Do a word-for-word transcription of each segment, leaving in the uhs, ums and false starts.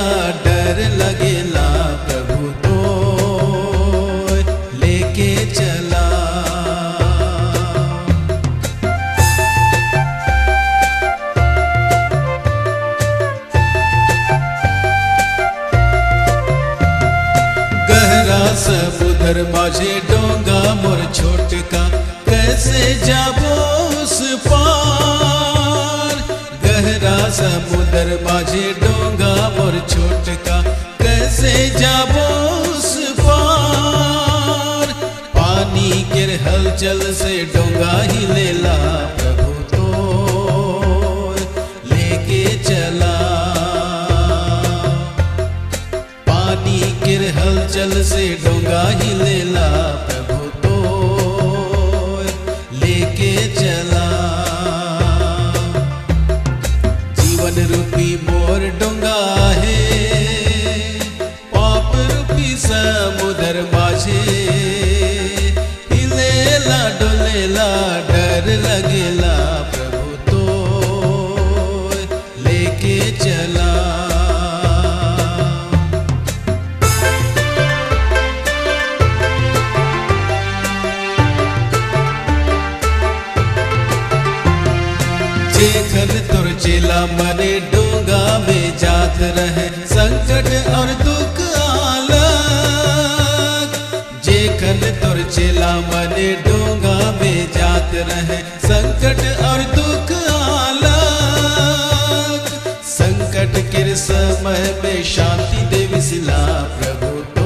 डर लगेला प्रभु तो लेके चला। गहरा समुद्र माझे डोंगा मोर छोटका कैसे जाबो उस पार। गहरा समुद्र माझे डोंगा मोर छोटका कैसे जाबो उस पार। पानी के हलचल से डोंगा ही लेला प्रभु तो लेके चला। पानी के हलचल से डोंगा ही लेला प्रभु तो लेके चला। जीवन रूपी मोर डोंगा है पाप रूपी समुद्र माझे हिलेला डोलेला डर लगेला प्रभु तो लेके चला। जेखन तोर चेला मने डोंगा में जात रहे संकट और दुख आलक। जेखन तोर चेला मने डोंगा में जात रहे संकट और दुख आलक। संकट के समय में शांति देवी सिला प्रभु तो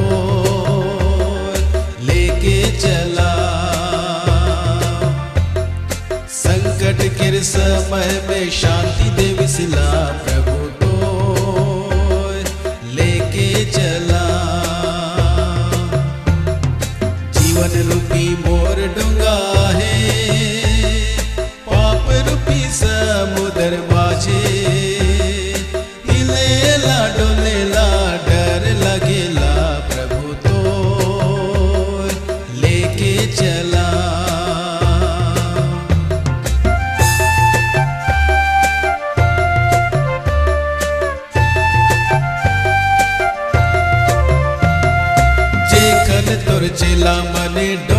लेके चला। संकट के समय में शांति देवी सिला प्रभु तो लेके चला। जीवन रूपी मोर डोंगा है पाप रूपी समुद्र माझे हिलेला डोलेला डर लगेला प्रभु तो लेके चला। तोर चेला मने